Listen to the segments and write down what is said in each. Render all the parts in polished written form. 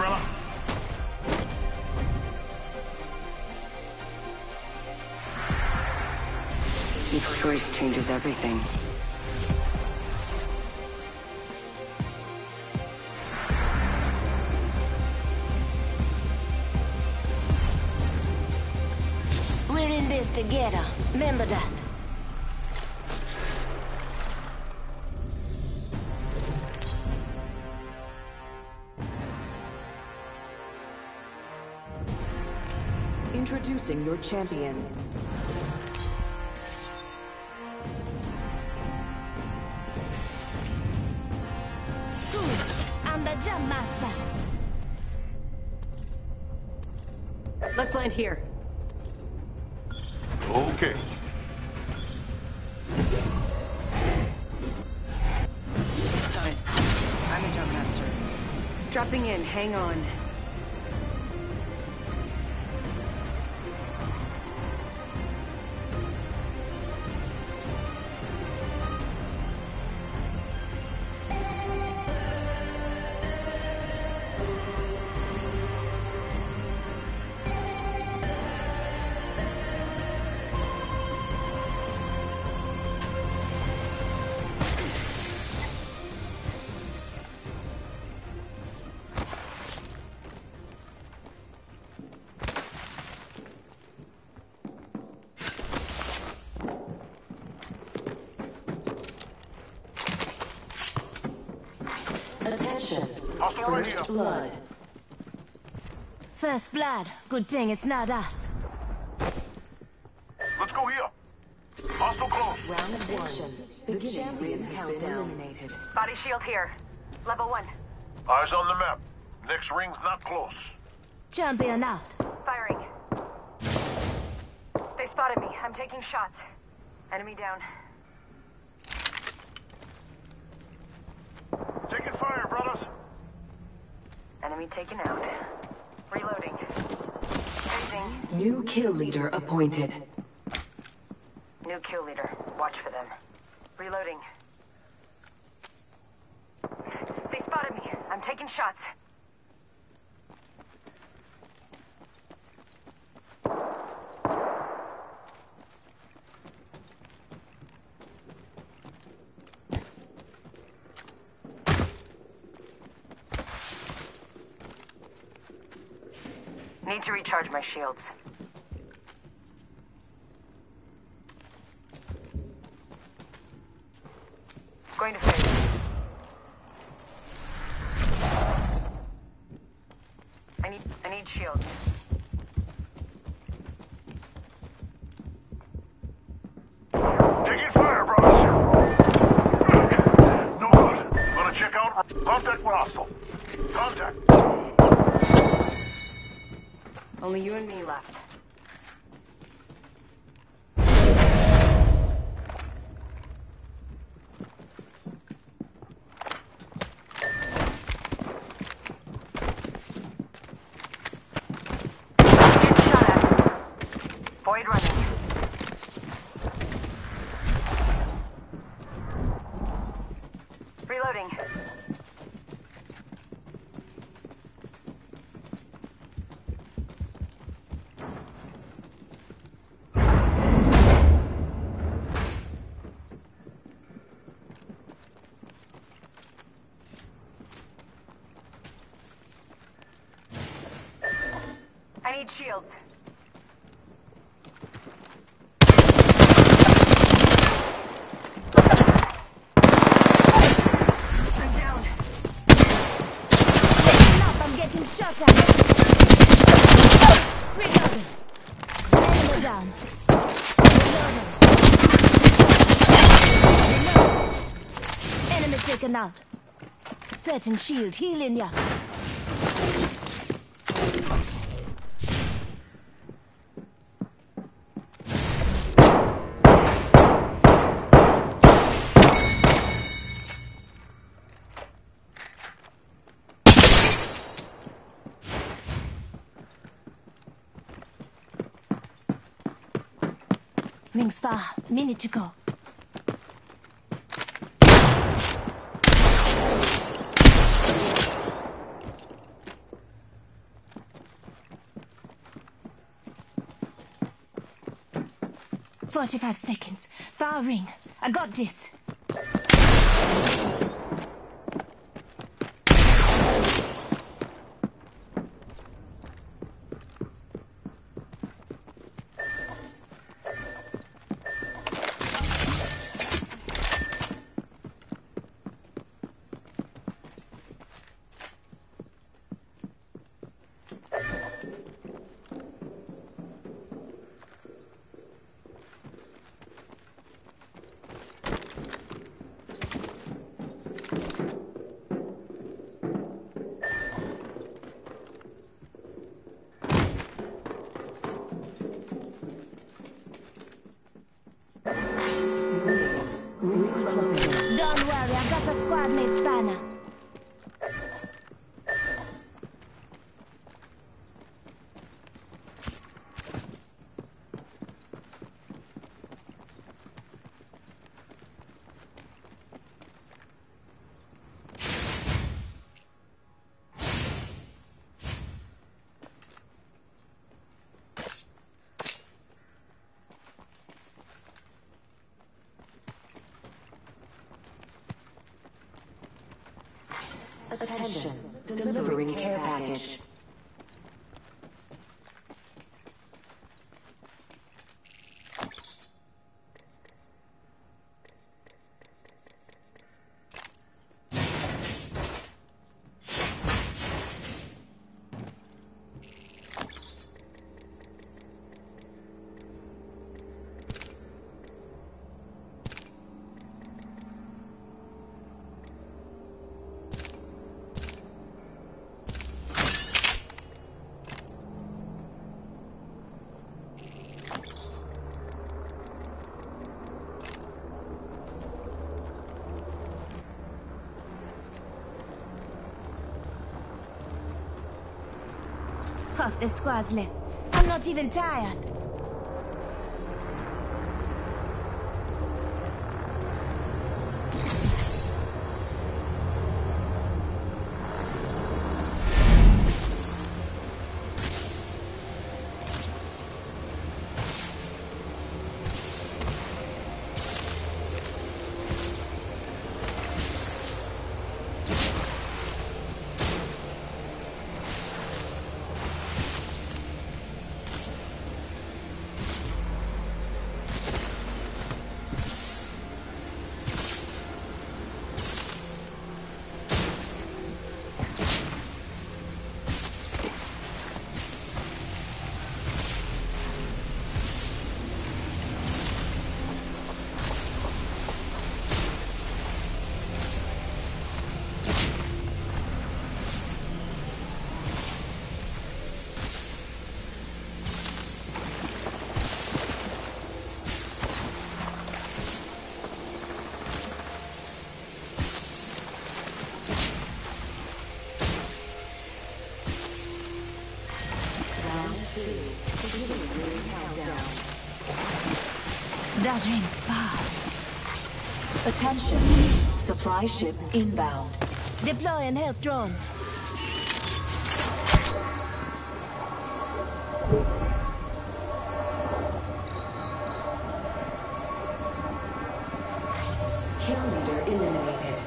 了。 Each choice changes everything. We're in this together. Remember that. Introducing your champion. Good. I'm the jump master. Let's land here. Okay. Fine. I'm a jump master. Dropping in, hang on. Attention. Hostile right First here. blood. First blood. Good thing it's not us. Let's go here. Hostile close. Round one. The champion has been eliminated. Body shield here. Level 1. Eyes on the map. Next ring's not close. Champion out. Firing. They spotted me. I'm taking shots. Enemy down. Taking fire, brothers. Enemy taken out. Reloading. Phasing. New kill leader appointed. New kill leader. Watch for them. Reloading. They spotted me. I'm taking shots. Need to recharge my shields. Going to phase. I need shields. Taking fire, brothers. No good. Gonna check out. Contact with hostile. Contact. Only you and me left. Get shot at. Void running. Reloading. I need shields. I'm down. Up, I'm getting shot at. Reloading. Enemy down. Reloading. Reloading. Enemy taken out. Setting shield, healing ya. Rings far. Minute to go. 45 seconds. Far ring. I got this. Don't worry, I got a squad mate's banner. Attention, delivering care package. Half the squad's left. I'm not even tired. That rings far. Attention, supply ship inbound. Deploy and help drone. Kill leader eliminated.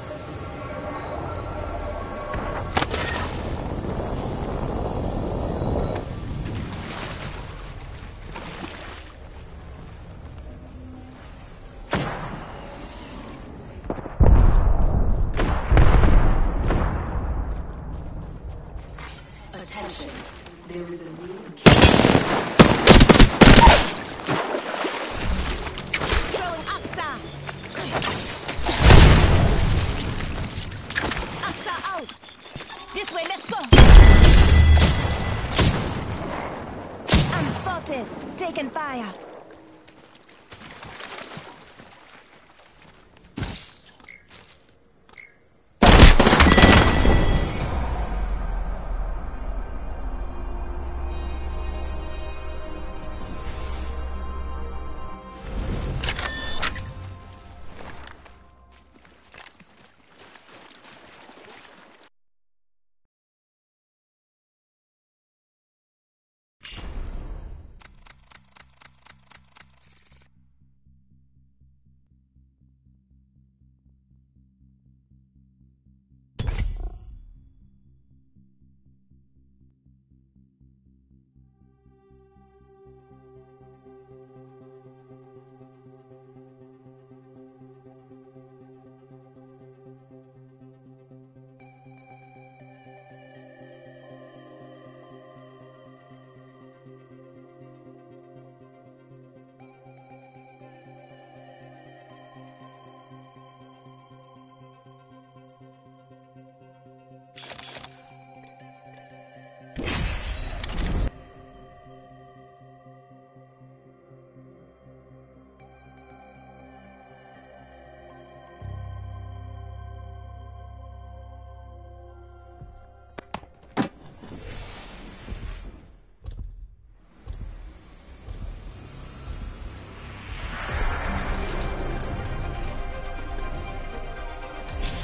Attention, there is a new Throwing Oxstar. Oxstar out. This way, let's go. I'm spotted. Taking fire.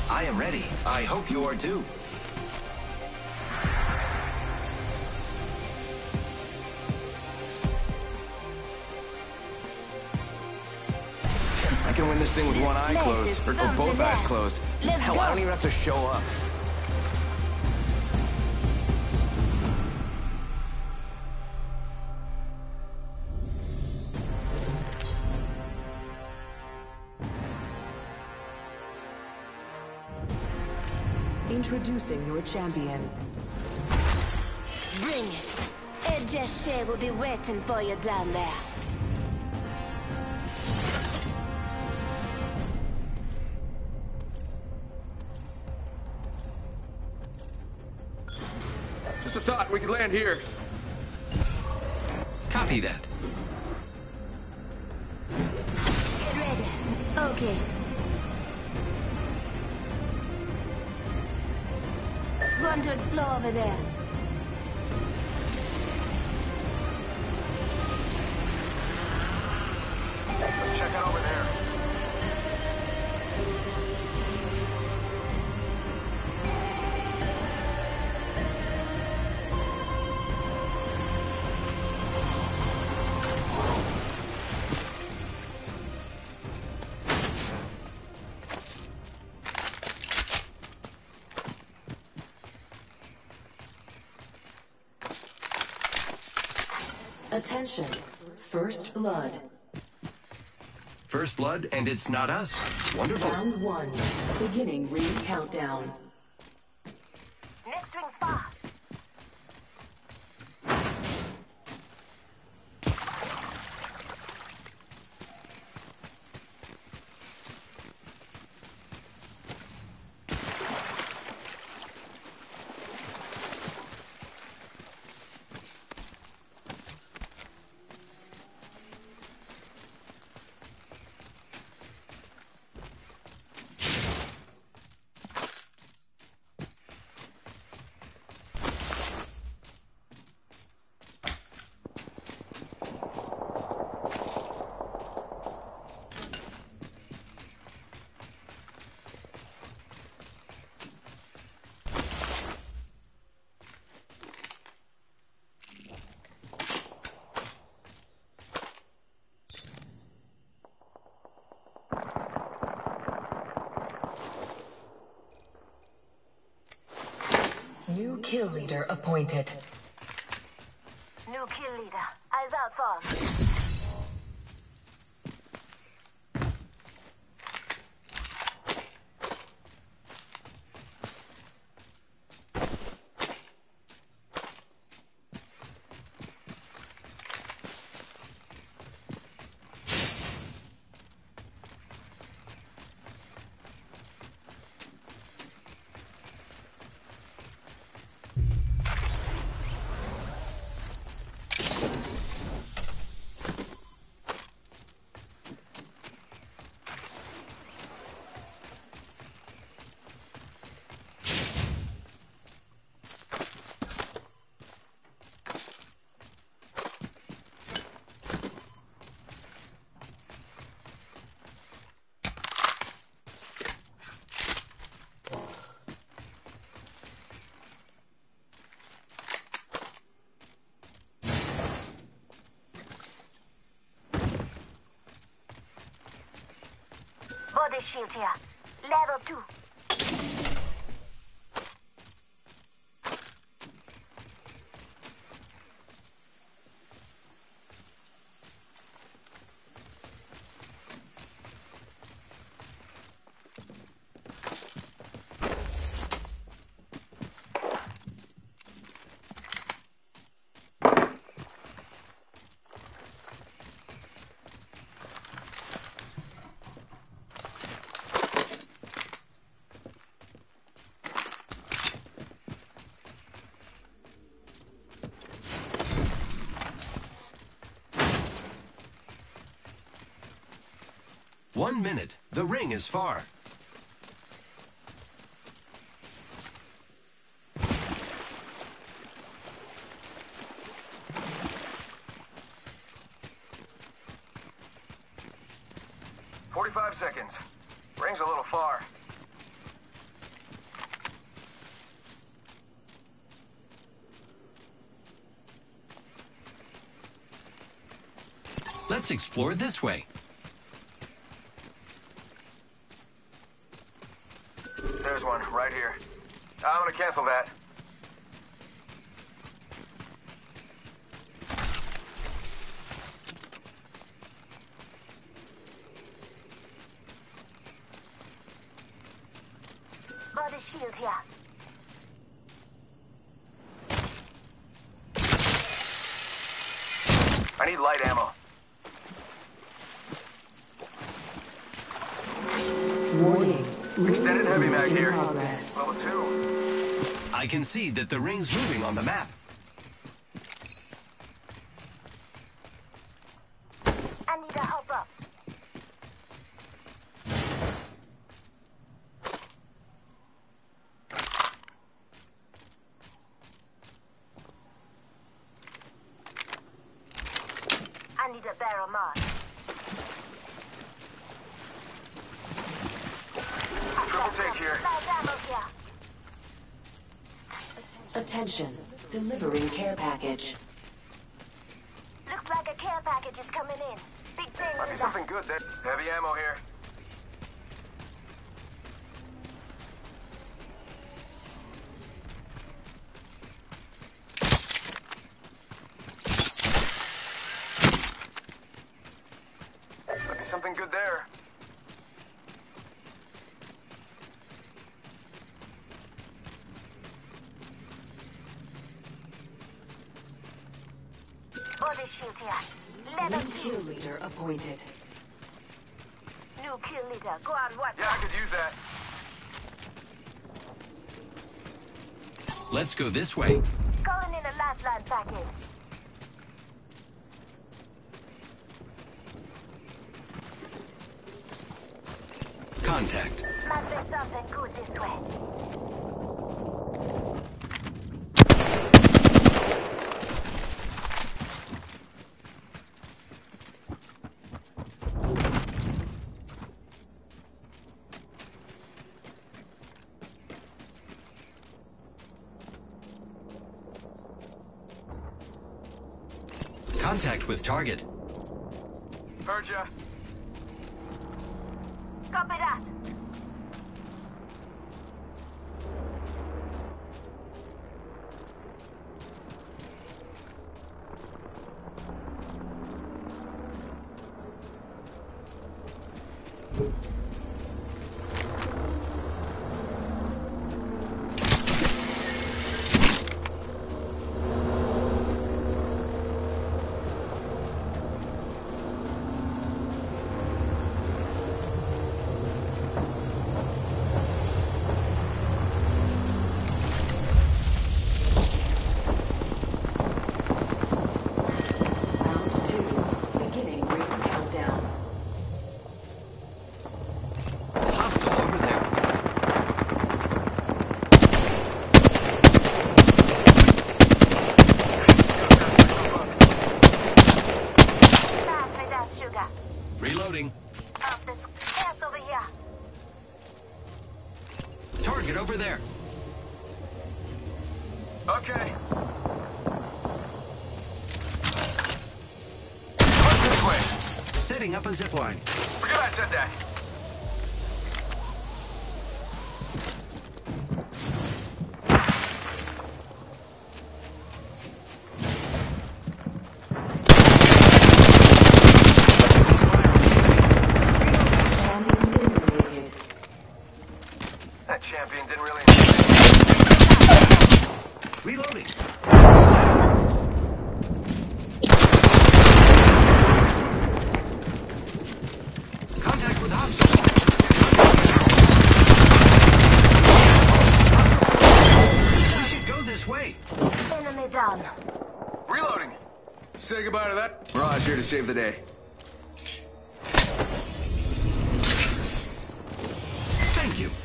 I am ready. I hope you are too. I can win this thing with one eye closed, or both eyes closed. Hell, I don't even have to show up. Introducing your champion. Bring it. Ed Jashay will be waiting for you down there. Just a thought, we could land here. Copy that. Get ready. Okay. Going to explore over there. Let's check out over there. Attention. First blood. First blood, and it's not us. Wonderful. Round 1. Beginning ring countdown. Next ring's far. New kill leader appointed. New kill leader. Eyes out for him. Body shield here. Level 2. One minute. The ring is far. "45 seconds. Ring's a little far." Let's explore this way. There's one, right here. I'm gonna cancel that. Body shield here. I need light ammo. Warning. Extended heavy mag here. Progress. Level 2. I can see that the ring's moving on the map. I need a help up. I need a barrel mark. Triple take here. Attention. Delivering care package. Looks like a care package is coming in. Big thing. Might be something good there. Heavy ammo here. Might be something good there. Body shield here. New kill leader appointed. New kill leader. Go on, what? Yeah, I could use that. Let's go this way. Calling in a lifeline package. Contact. Might be something good this way. Contact with target. Heard ya. Copy that. Round 2. Beginning ring countdown. Hostile over there. Pass me that sugar. Reloading. Up this path over here. Target over there. Okay. Look this way. Setting up a zipline. Forget I said that. Champion eliminated. That champion didn't really... Reloading. Contact with hostile. We should go this way. Enemy down. Reloading. Say goodbye to that. Mirage here to save the day. Thank you.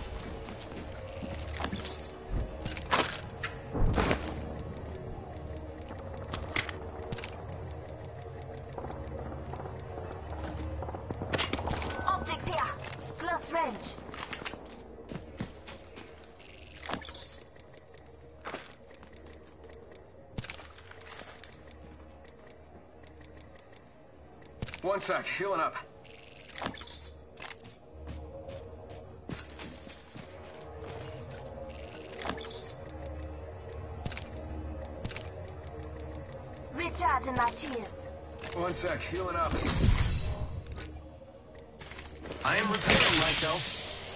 Optics here. Close range. 1 sec, healing up. Recharging my shields. 1 sec, healing up. I am repairing myself.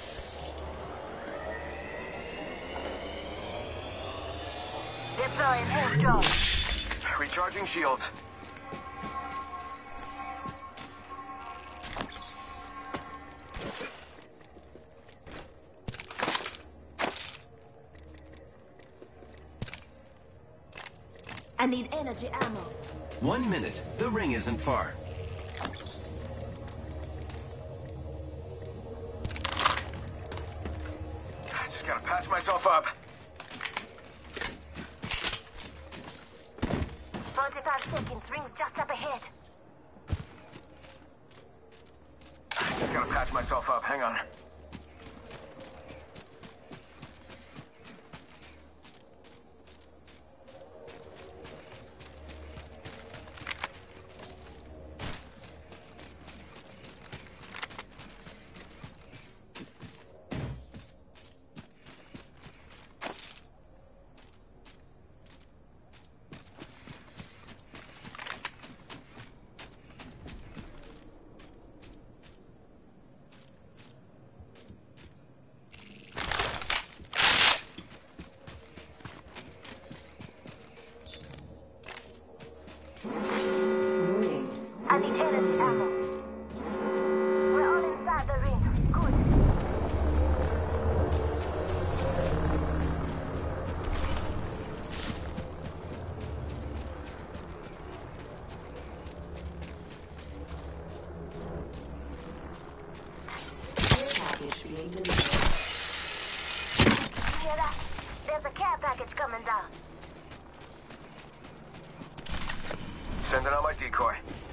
Deploying health drone. Recharging shields. I need energy ammo. 1 minute. The ring isn't far. I just gotta patch myself up. 45 seconds. Ring's just up ahead. I just gotta patch myself up. Hang on. I need energy ammo. We're all inside the ring. Good. Care package being delivered. You hear that? There's a care package coming down. Sending out my decoy.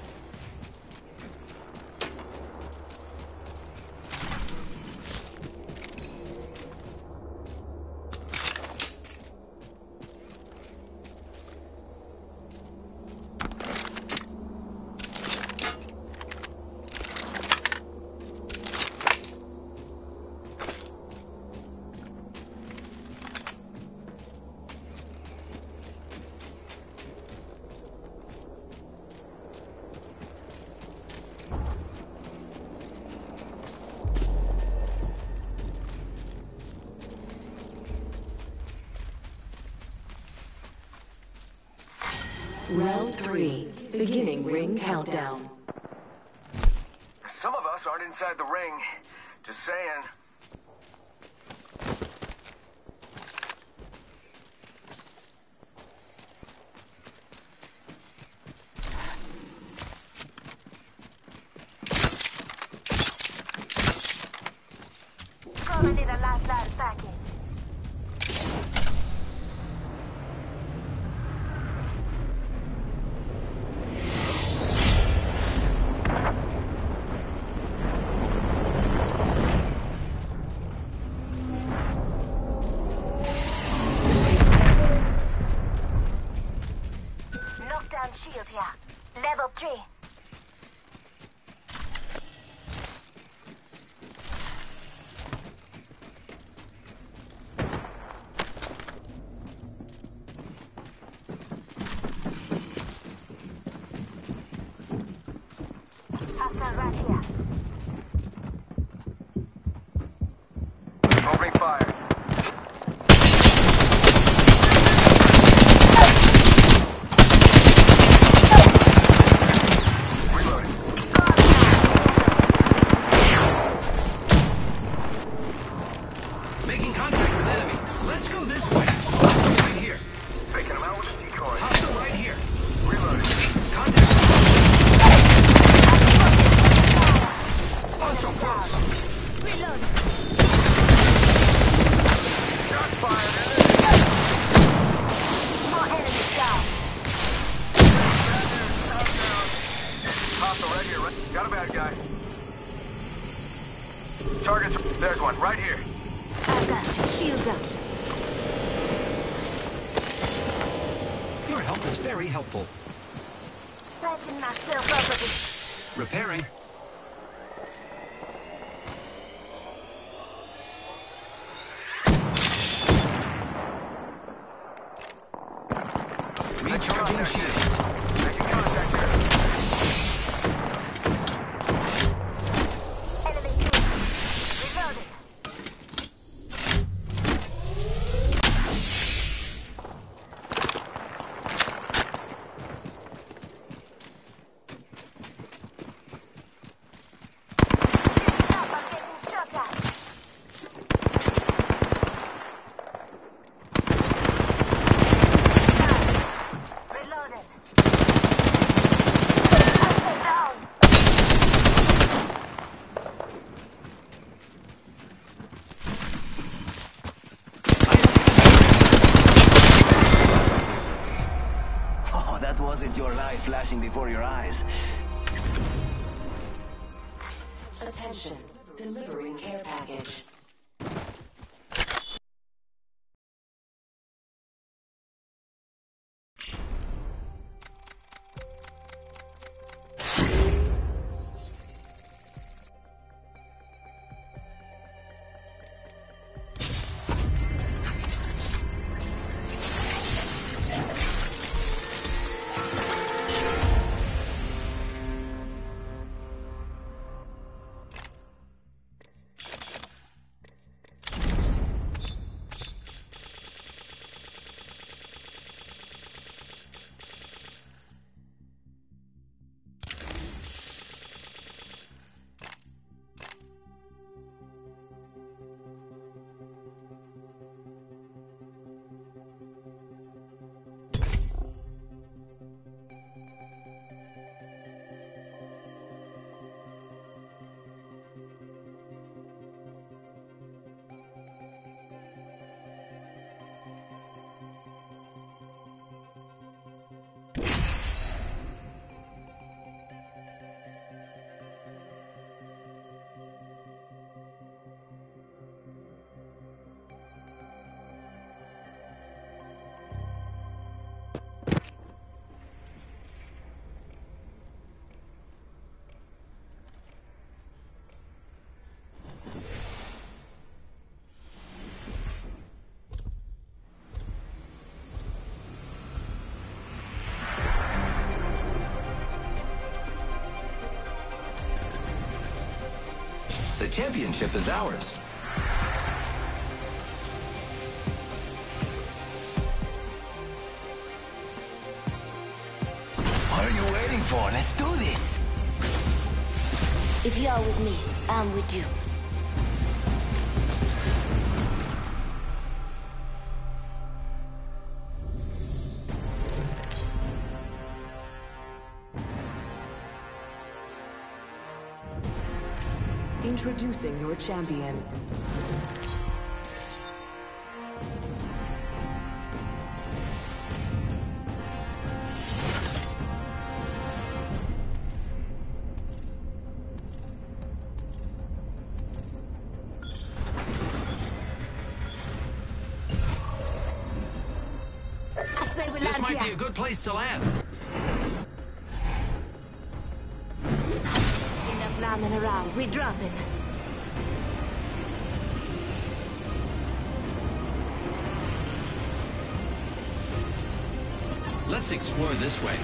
Round 3, beginning ring countdown. Some of us aren't inside the ring. Just saying. Gonna need a lifeline package. Knockdown shield here. Level 3. Hostile right here. Opening fire. Making contact with enemy. Let's go this way. Hostile right here. Faking him out with a decoy. Hostile right here. Reloading. Contact. Hostile close. Shots fired. More enemies down. Hostile right here. Got a bad guy. Targets. There's one right here. I got you. Shields up. Your help is very helpful. Patching myself up a bit. Repairing. Recharging shields. Making contact there. Enemy kill. Reloading. Stop, I'm getting shot at. Reloaded. Down. Oh, that wasn't your light flashing before your eyes. Attention. Delivering care package. The championship is ours. What are you waiting for? Let's do this. If you're with me, I'm with you. Introducing your champion. I say we This land might be here. a good place to land. Enough lambing around. We dropping. Let's explore this way.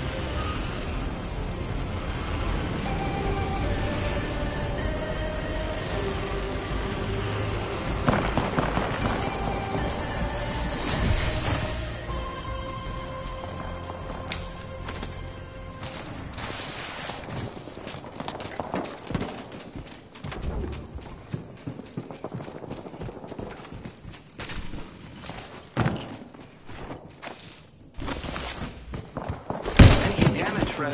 Taking damage from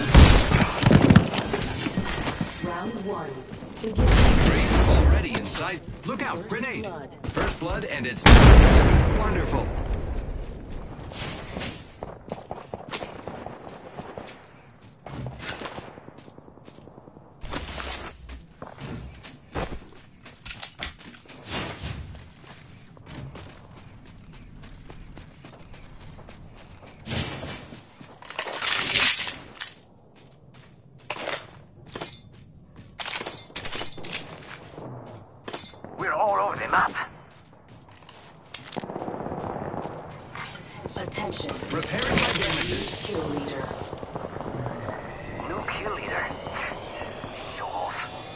Round one. Begin. Great, already in sight. Look out, First grenade. blood. First blood, and it's nice. Wonderful. Attention. Repairing my damages. Kill leader. New kill leader. Show off.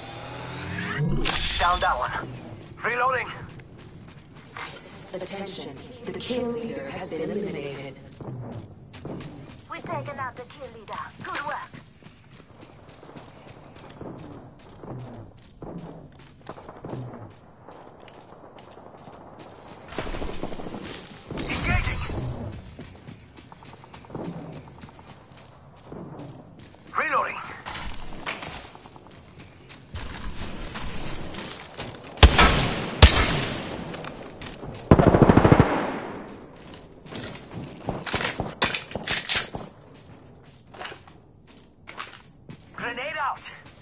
Down that one. Reloading. Attention. The kill leader has been eliminated. We've taken out the kill leader. Good work. Engaging. Reloading. Grenade out.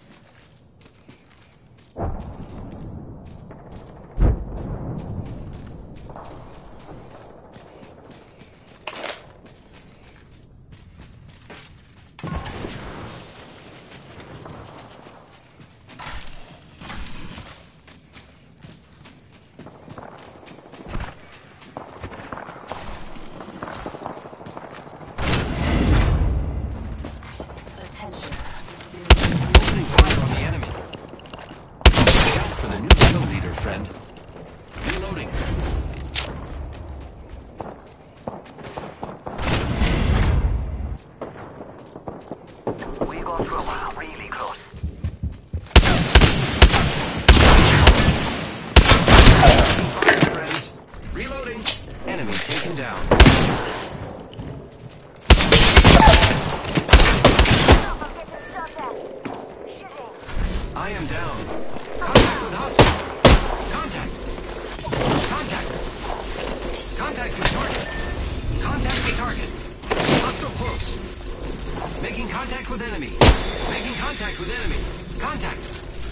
Attention. Opening fire on the enemy. Look out for the new kill leader, friend. Reloading. We got through really close. Fire, friends. Reloading. Enemy taken down. Stop, I'm getting shot at. Shooting. I am down. Contact with hostile. Contact. Contact. Contact with target. Contact with target. Hostile close. Making contact with enemy. Making contact with enemy. Contact.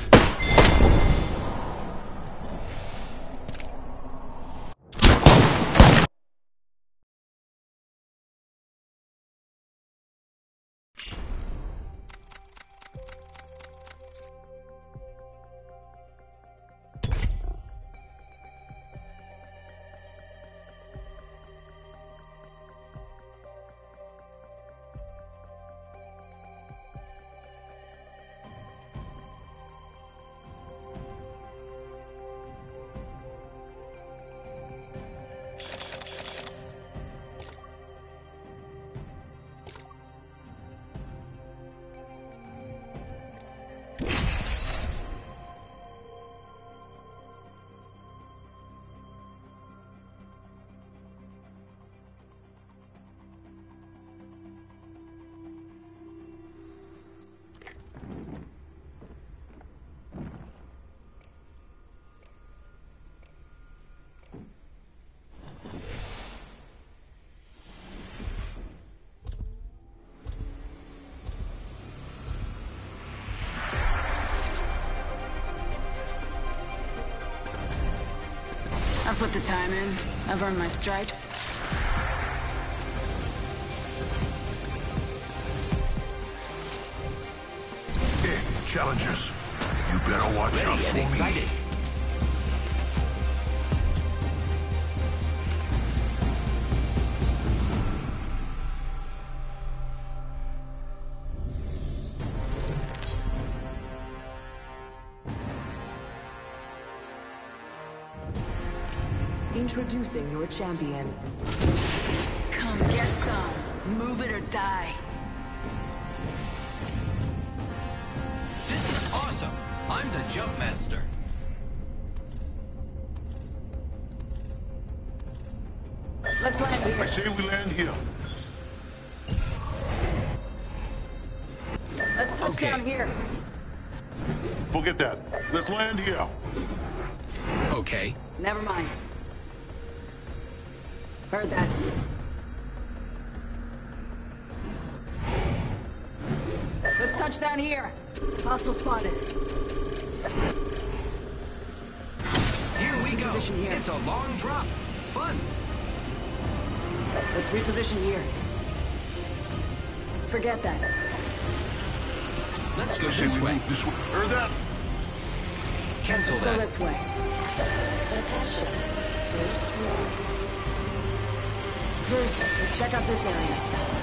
I've put the time in. I've earned my stripes. Hey, challengers. You better watch out Ready for and me. excited. Introducing your champion. Come get some. Move it or die. This is awesome. I'm the jump master. Let's land I here. say we land here. Let's touch Okay. down here. Forget that. Let's land here. Okay. Never mind. Heard that. Let's touch down here. Hostile spotted. Here we go. Position here. It's a long drop. Fun. Let's reposition here. Forget that. Let's go I say this we way. move this way. Heard that? Cancel Let's go that. this way. Attention. First round. First, let's check out this area.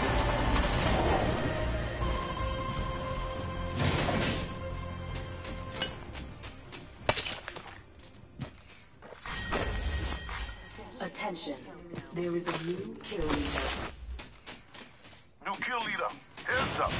Attention. There is a new kill leader. New kill leader. Heads up.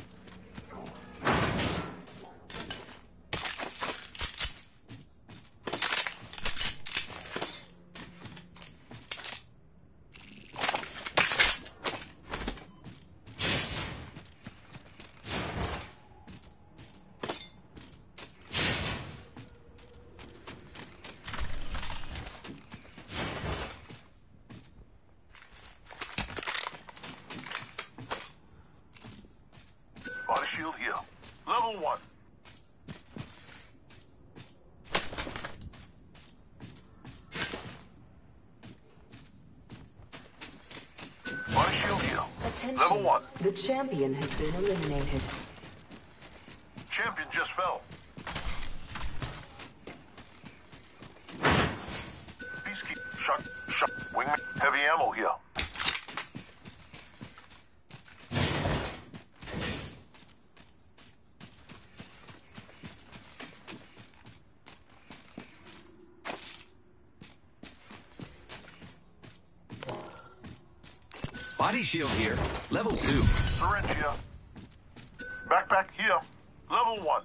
Body shield here. Level 1. Body shield here. Attention. Level 1. The champion has been eliminated. Champion just fell. Peacekeeper. Shot. Wingman. Heavy ammo here. Body shield here. Level 2. Syringe here. Backpack here. Level 1.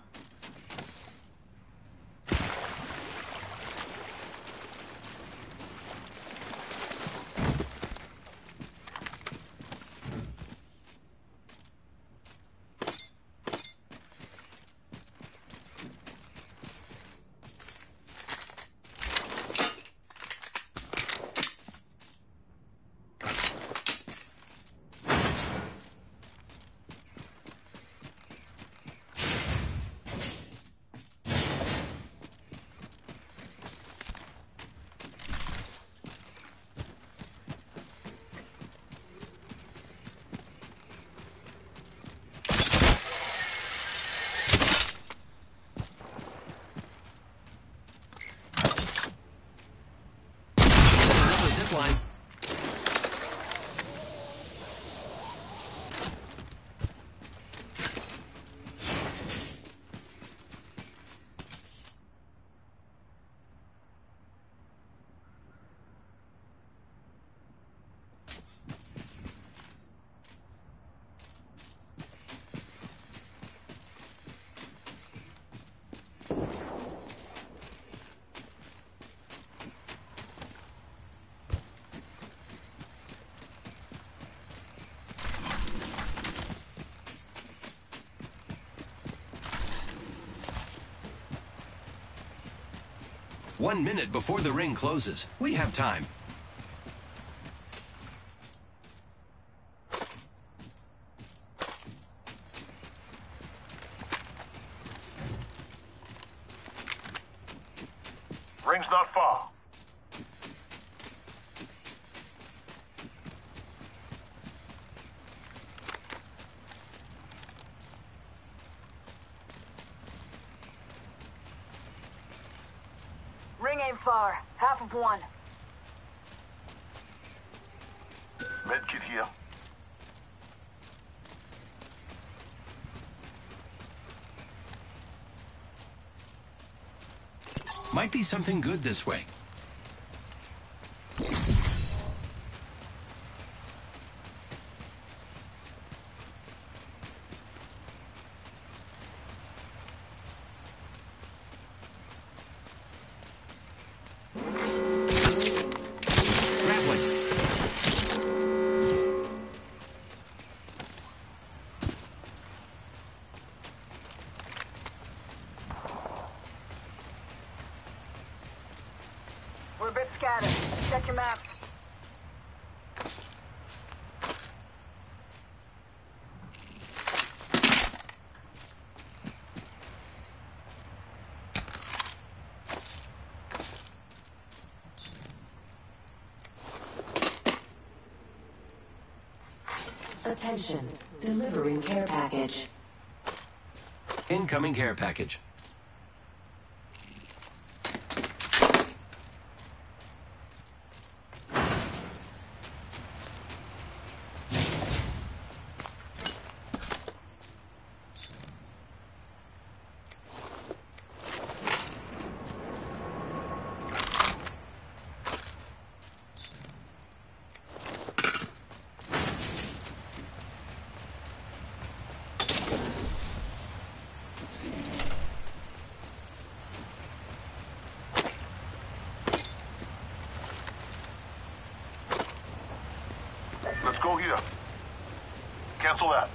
Zipline. One minute before the ring closes. We have time. Ring's not far. Ring ain't far. Half of one. Medkit here. Might be something good this way. We're a bit scattered. Check your map. Attention. Delivering care package. Incoming care package. Let's go here. Cancel that.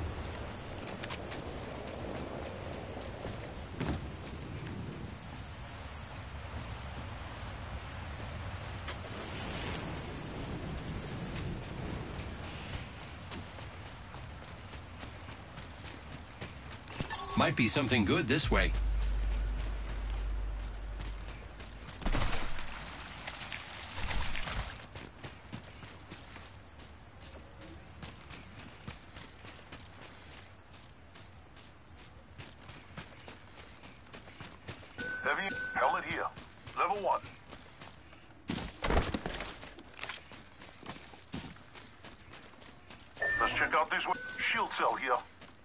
Might be something good this way. Heavy helmet here. Level 1. Let's check out this way. Shield cell here.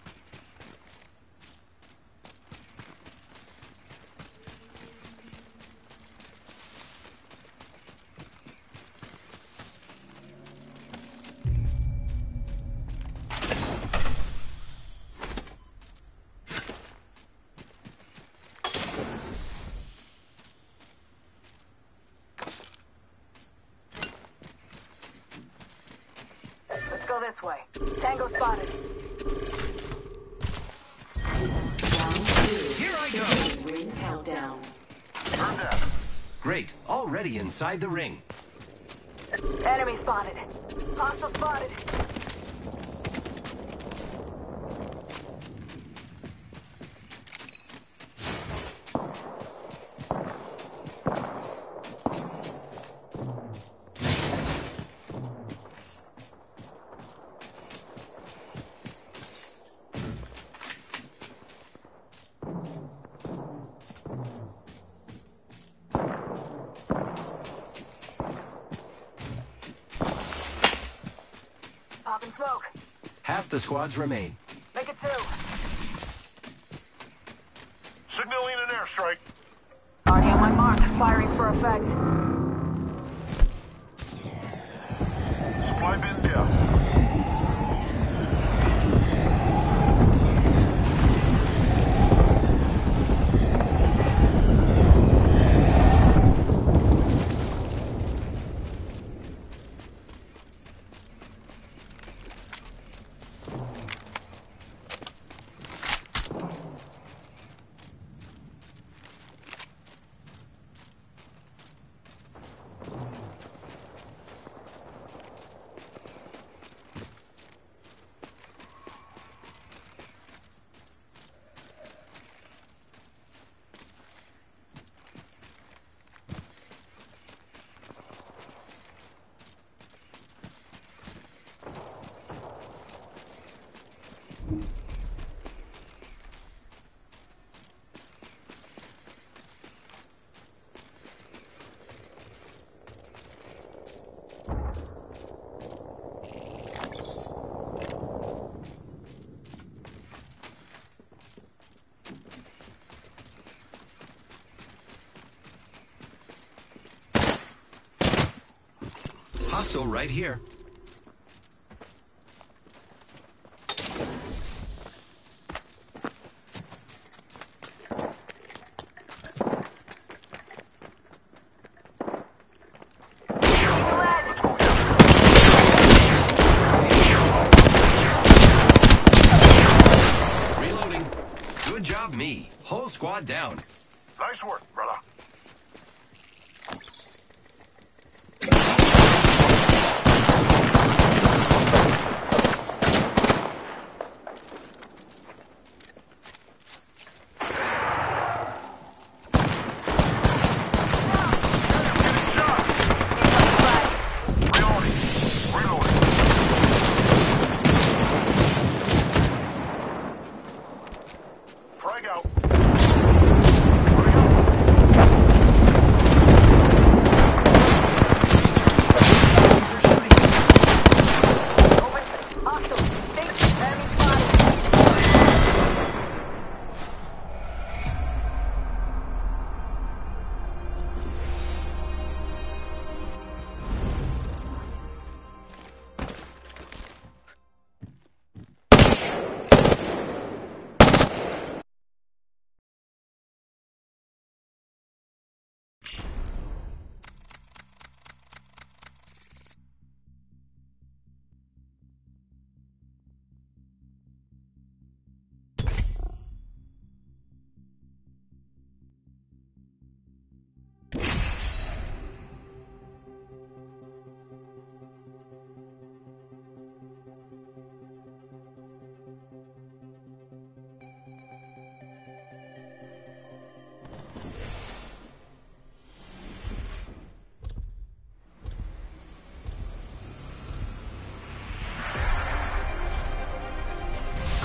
Let's go this way. Tango spotted. Here I go! Ring countdown. Turn that. Great, already inside the ring. Enemy spotted. Hostile spotted. Popping smoke. Half the squads remain. Make it 2. Signaling an airstrike. Already on my mark. Firing for effect. Supply bin there. Hostile right here. Reloading. Good job, me. Whole squad down. Nice work, brother. Frag out. Hurry up.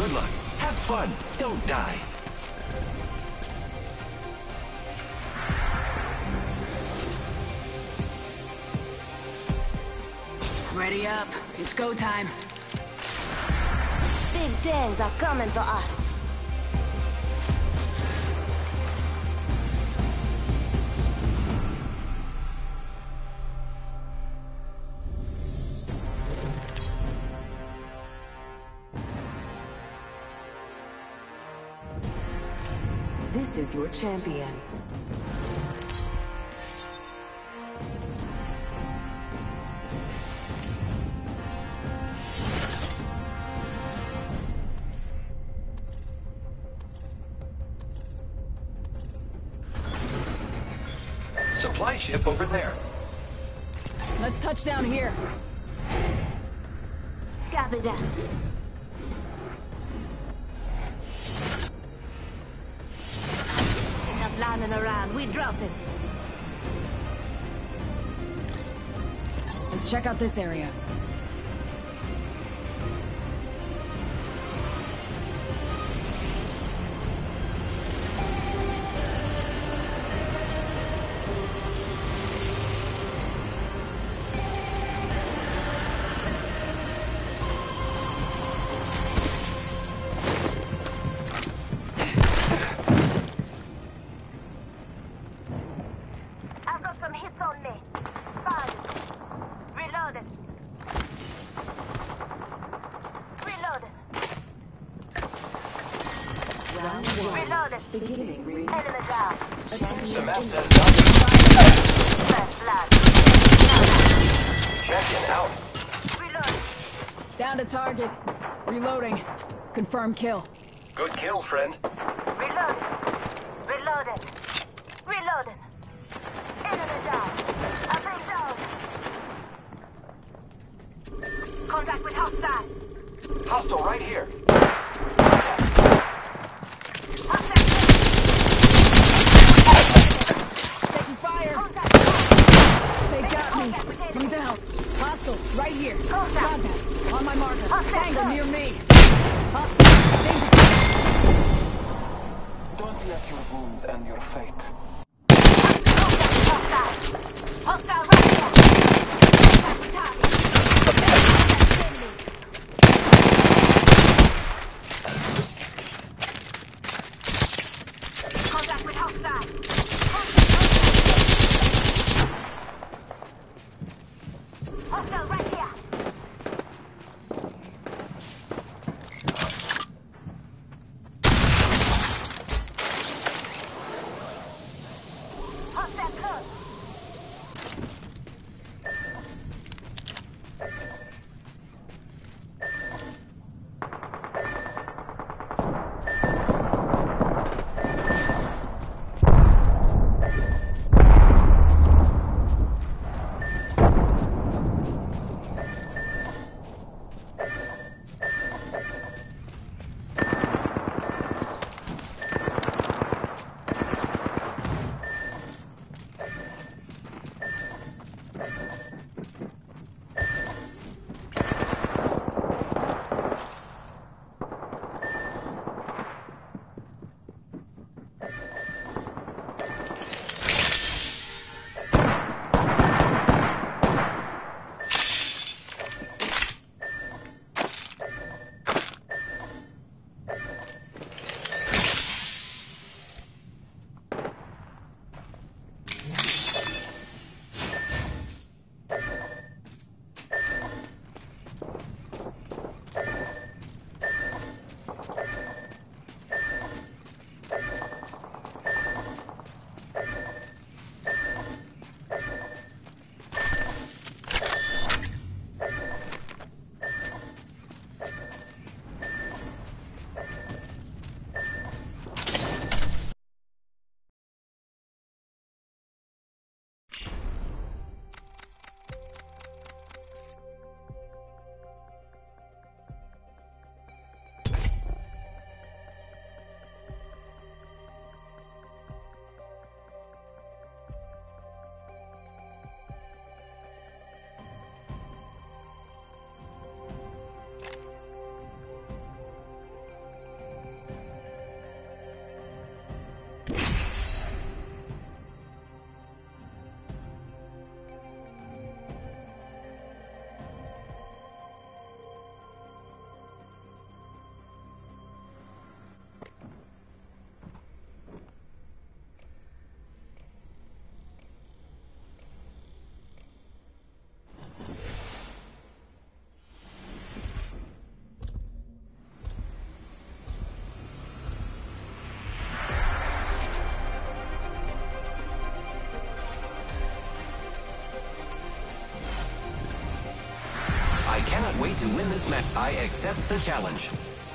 Good luck. Have fun. Don't die. Ready up. It's go time. Big things are coming for us. This is your champion. Supply ship over there. Let's touch down here. Copy that. Enough lying around. We dropping. Let's check out this area. I've got some hits on me. Fine. Reloaded. Reloaded. Round one. Reloaded. Beginning ring. Enemy down. Some assets First blood. Check-in out. Reloaded. Down to target. Reloading. Confirm kill. Good kill, friend. Reloaded. Reloaded. Reloaded. Enemy down. A big down. Contact with hostile. Hostile right here. Hostile. Taking fire. Contact. They got me. I'm down. Hostile. Right here. Contact. On my marker. Hostile. Tango near me. Hostile. Danger. Don't let your wounds end your fate. Hostile. Hostile right here. Contact with target. Contact with hostile. Hostile right here. Hostile close. cannot wait to win this match. I accept the challenge.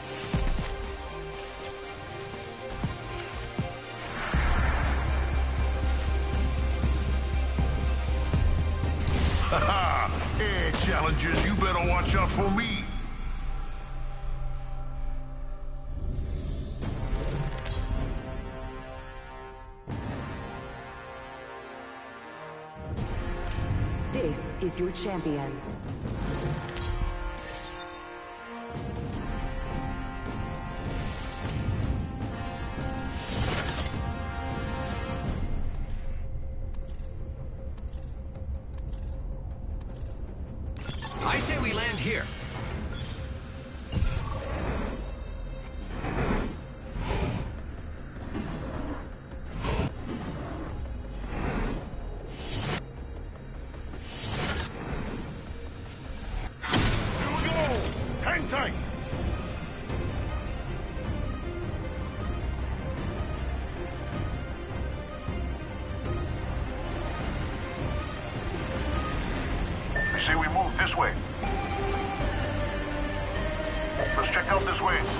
Haha! Air challengers, you better watch out for me. This is your champion. I say we land here. Here we go! Hang tight! I say we move this way. Let's check out this way.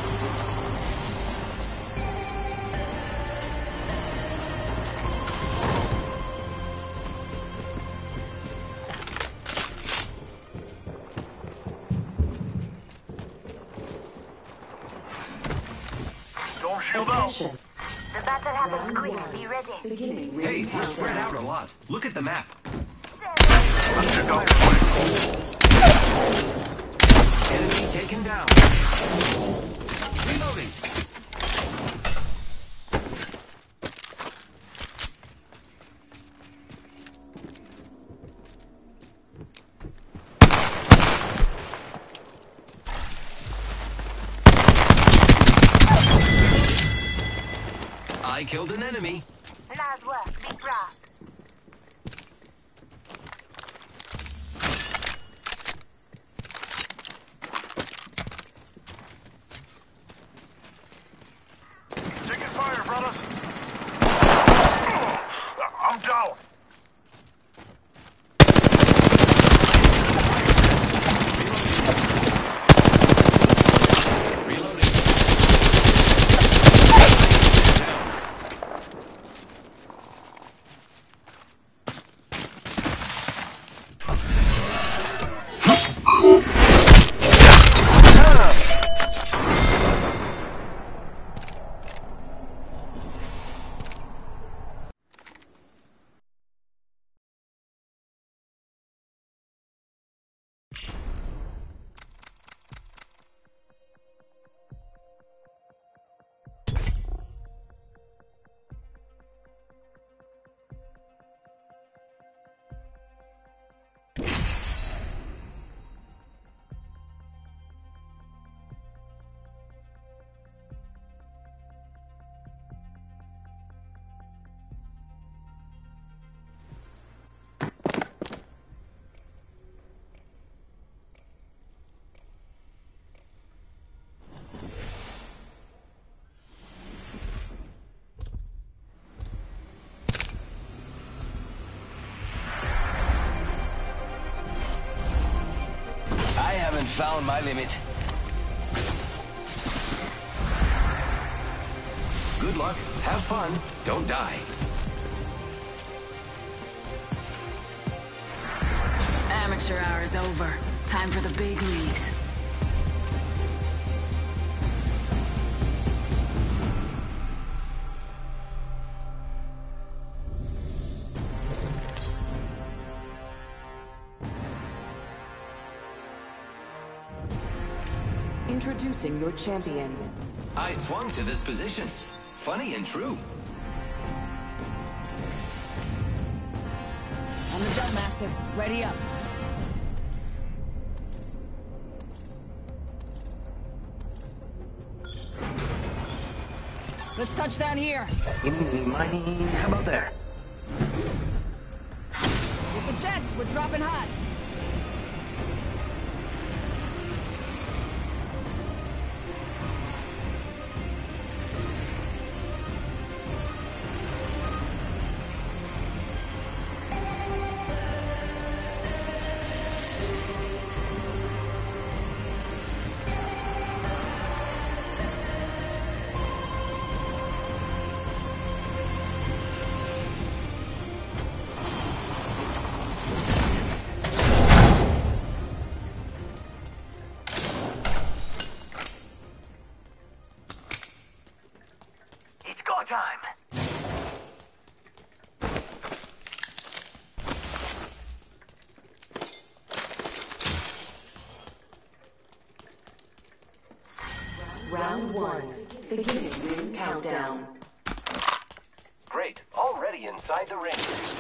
Don't shield out. Attention. The battle happens quick. Be ready. Beginning Hey, ring we're spread countdown. out a lot. Look at the map. Let's check out this way. Enemy taken down. Reloading. I killed an enemy. Nice work. Be proud. Taking fire, brothers. I'm down. Reloading. Found my limit. Good luck. Have fun. Don't die. Amateur hour is over. Time for the big leagues. Introducing your champion. I swung to this position. Funny and true. On the jump, Master. Ready up. Let's touch down here. Money. How about there? With the jets, we're dropping hot. Round 1. Beginning ring countdown. Great. Already inside the ring.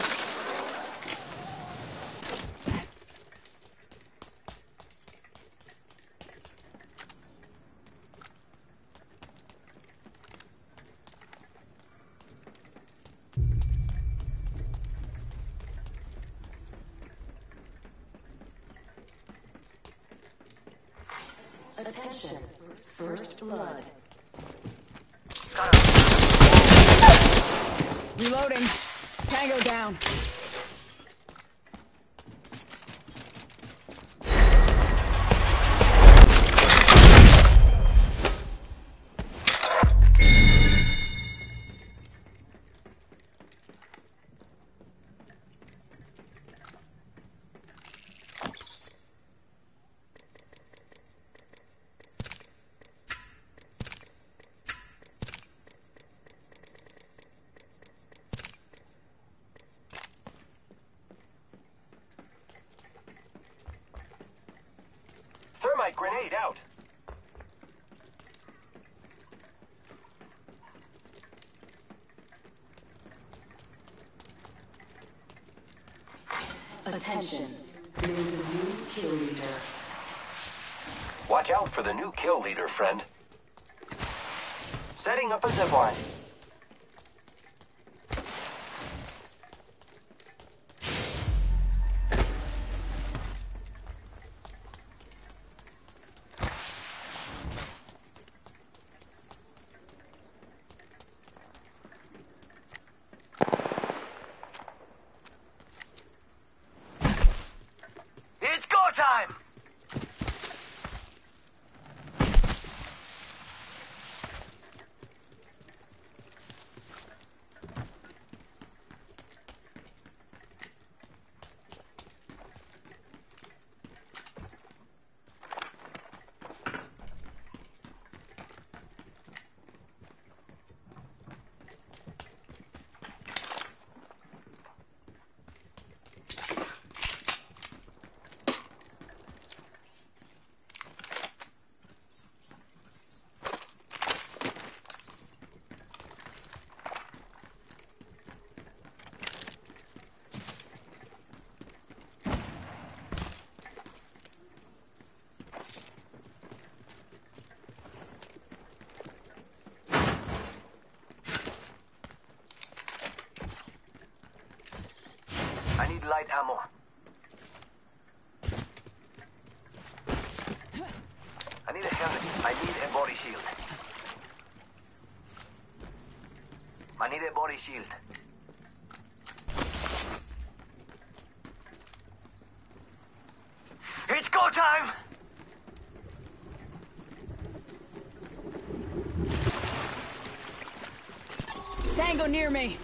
Attention. First blood. Reloading. Tango down. Thermite grenade out. Attention. There is a new kill leader. Watch out for the new kill leader, friend. Setting up a zipline. It's go time! I need light ammo. I need a helmet. I need a body shield. I need a body shield. It's go time! Tango near me.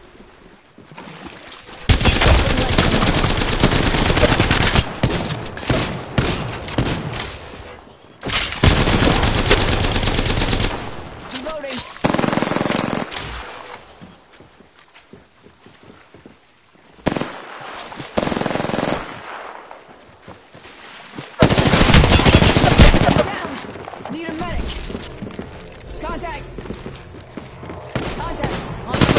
Reloading. Down. Need a medic. Contact. Contact. On the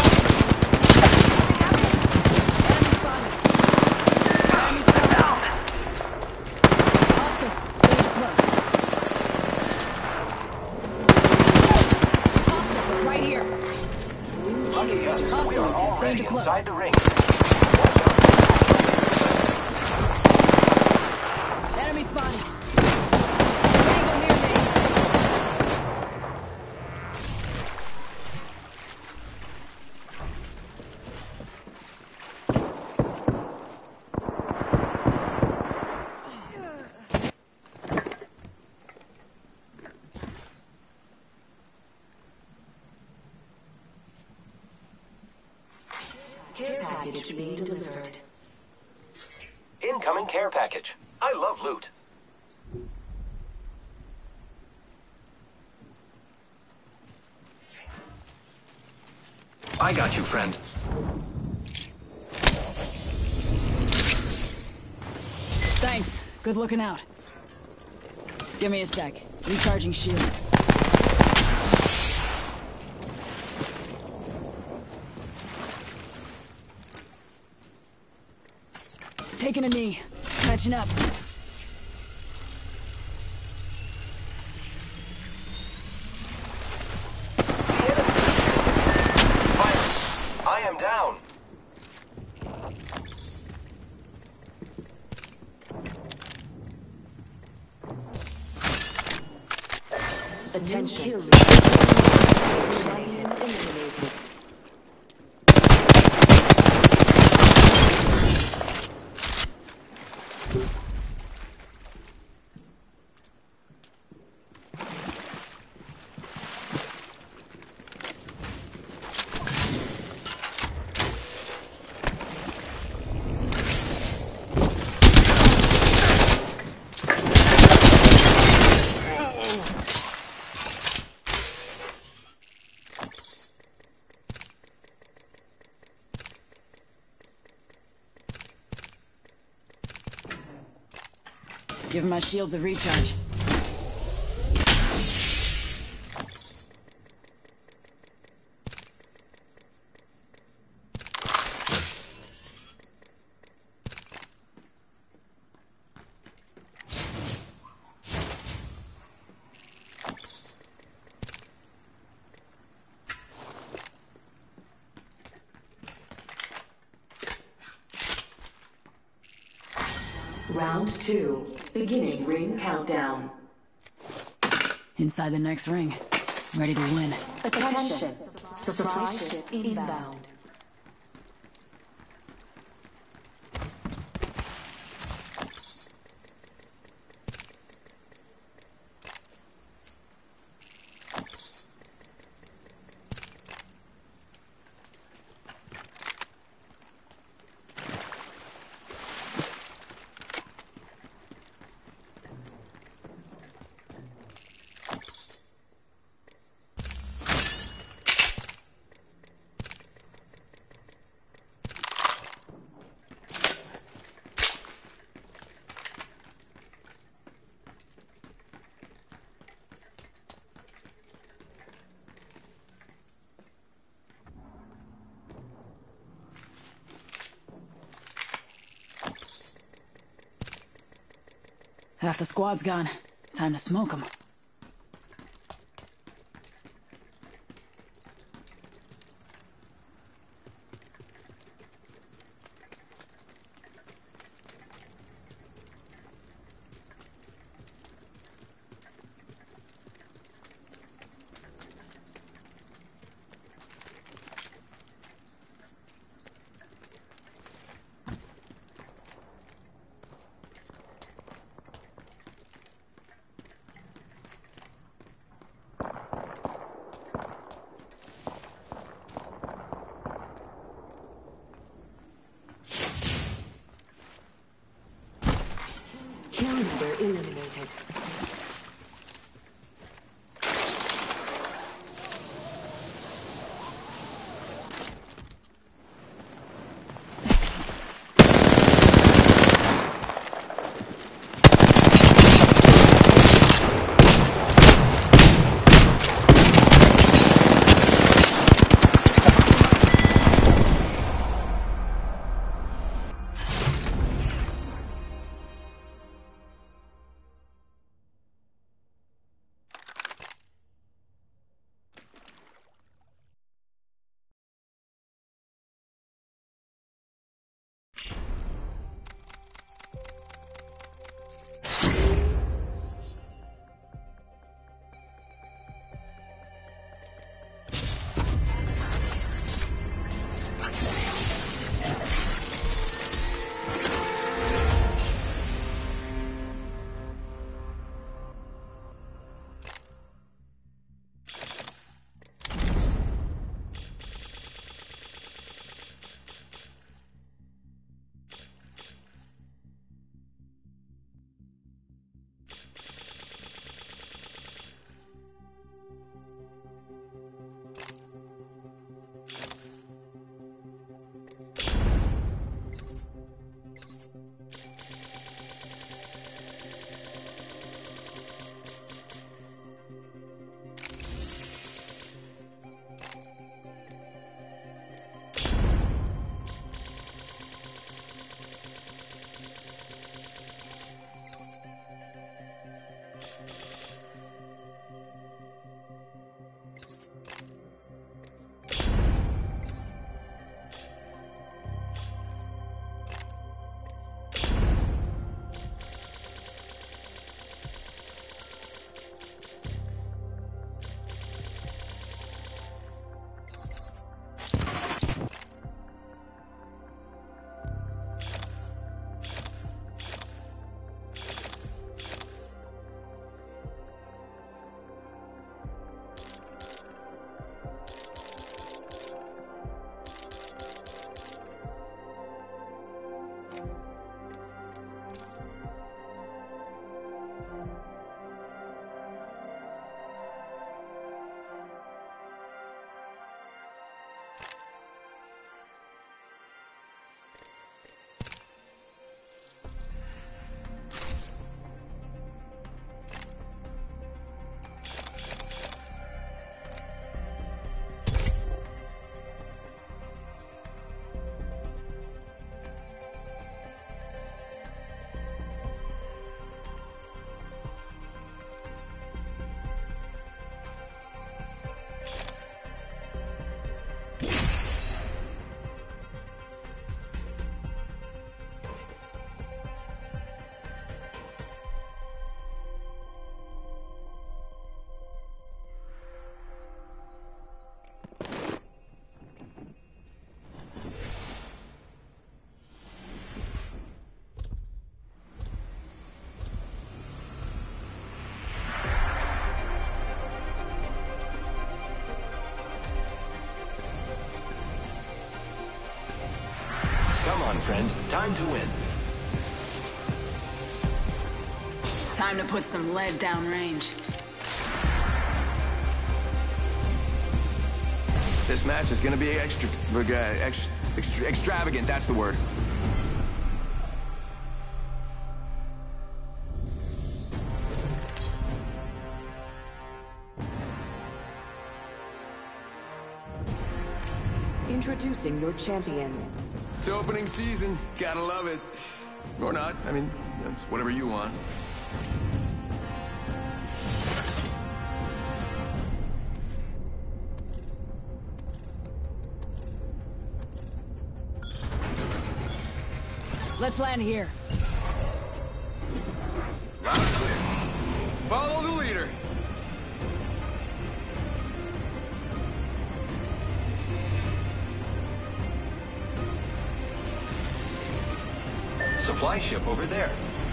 Enemy spotted. Enemy spotted. Hostile. Getting close. Hostile. Right here. Lucky us. We are already Danger close. inside the ring. Enemy spotted. Tango near me. Care package being delivered. Incoming care package. I love loot. I got you, friend. Thanks. Good looking out. Give me a sec. Recharging shield. taking a knee. Catching up. Fire! I am down. Attention. Eliminated. Give my shields a recharge. Round 2. Beginning ring countdown. Inside the next ring. Ready to win. Attention. Supply ship inbound. Half the squad's gone. Time to smoke them. Kill leader eliminated. friend. Time to win. Time to put some lead downrange. This match is gonna be extravagant, that's the word. Introducing your champion. It's opening season, gotta love it. Or not, I mean, it's whatever you want. Let's land here. Loud and clear. Follow the leader. Supply ship over there.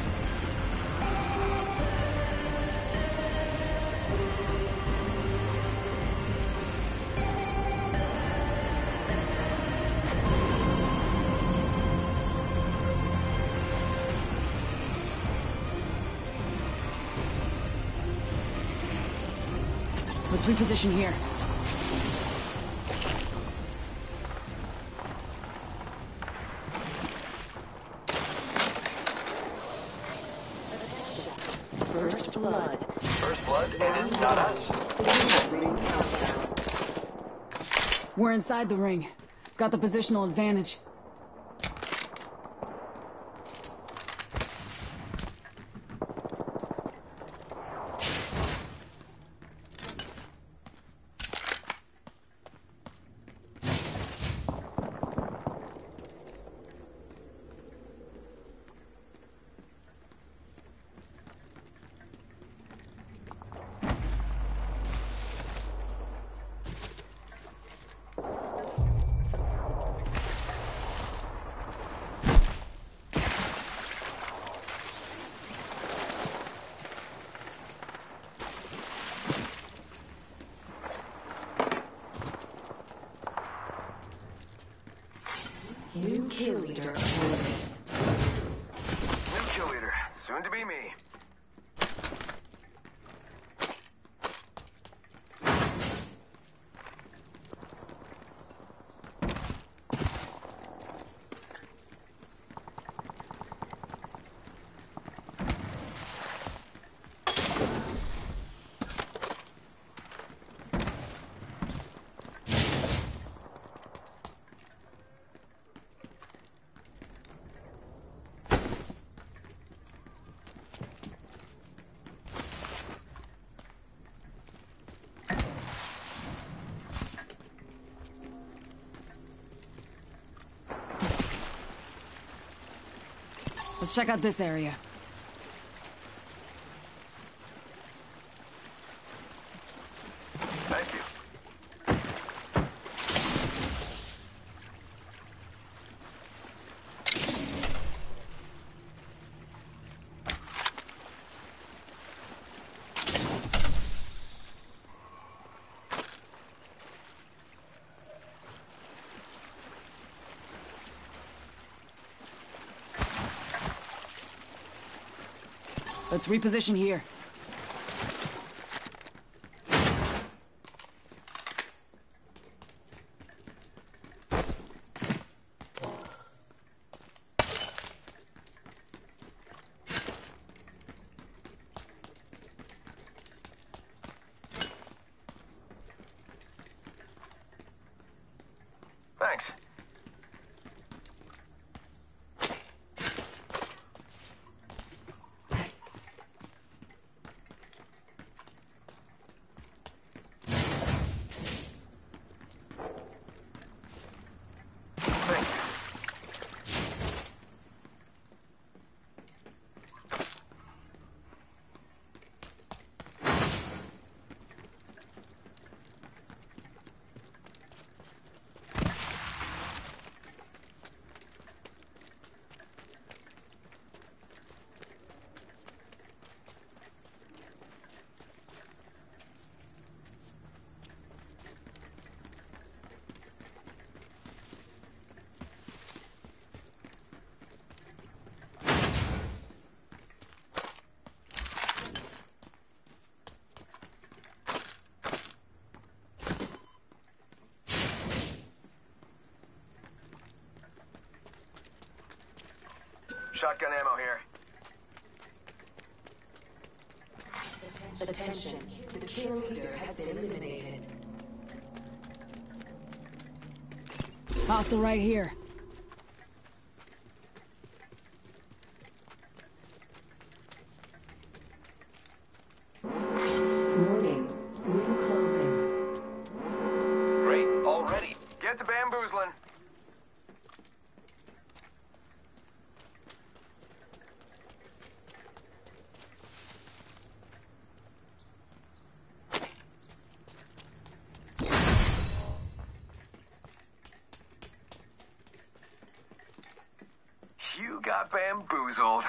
Let's reposition here. First blood. First blood, and it's not us. We're inside the ring. Got the positional advantage. New kill leader appointed. New kill leader, soon to be me. Let's check out this area. Thank you. Let's reposition here. Thanks. Shotgun ammo here. Attention, the kill leader has been eliminated. Hostile right here. Warning, ring closing. Great, already. Get to bamboozling. You got bamboozled.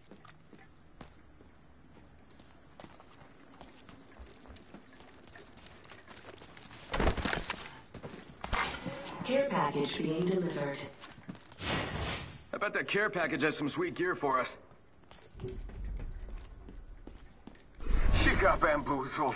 Care package being delivered. I bet that care package has some sweet gear for us. You got bamboozled.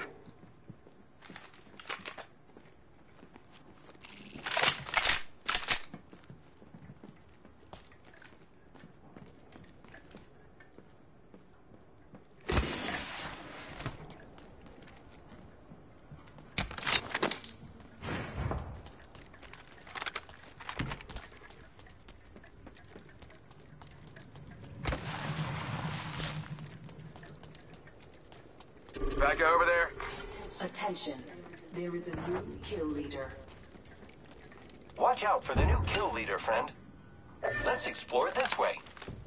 Back over there. Attention, there is a new kill leader. Watch out for the new kill leader, friend. Let's explore it this way.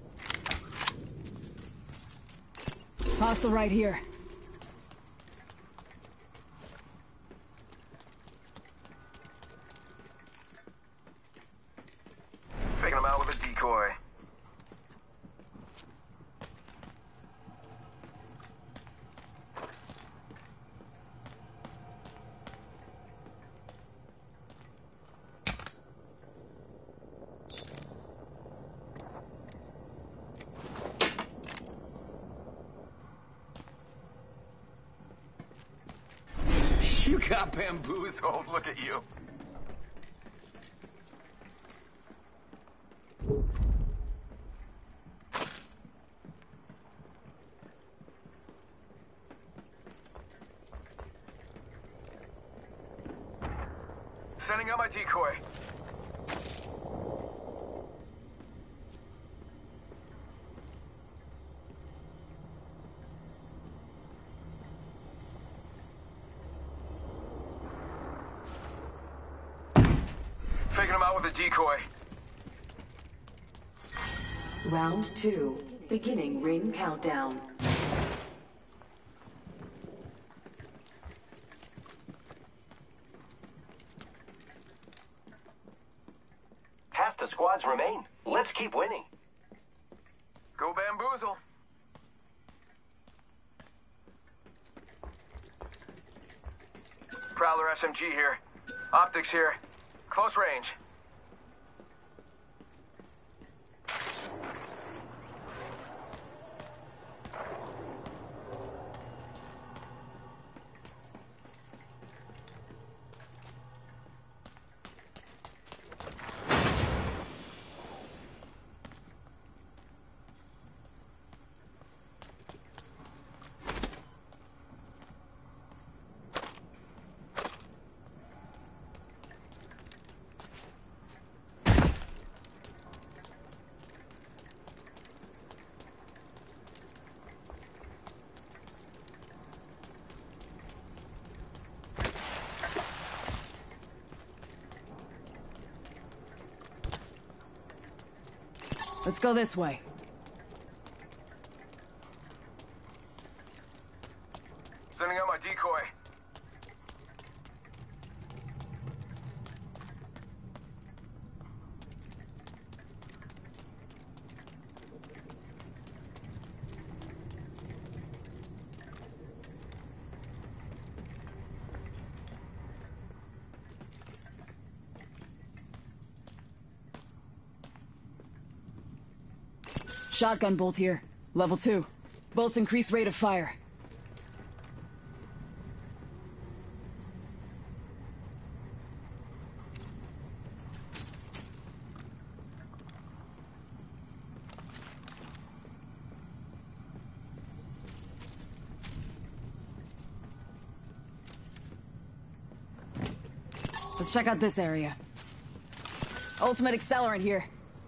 Hostile right here. Faking them out with a decoy. You got bamboozled. Look at you. Sending out my decoy. Faking him out with a decoy. Round 2, beginning ring countdown. Half the squads remain. Let's keep winning. Go bamboozle. Prowler SMG here. Optics here. Close range. Let's go this way. Sending out my decoy. Shotgun bolt here. Level 2. Bolts increase rate of fire. Let's check out this area. Ultimate accelerant here.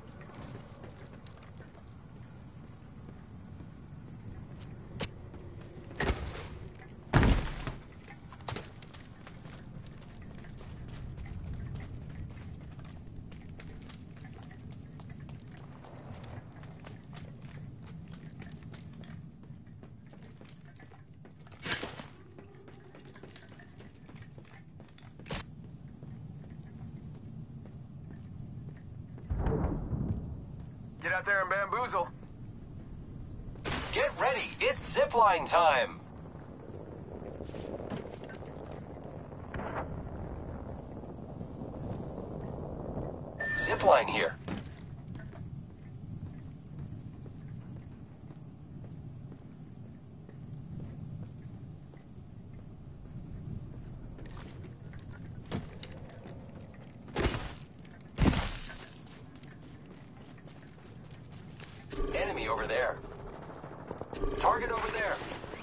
Get out there and bamboozle. Get ready, it's zipline time! Zipline here. Enemy over there. Target over there.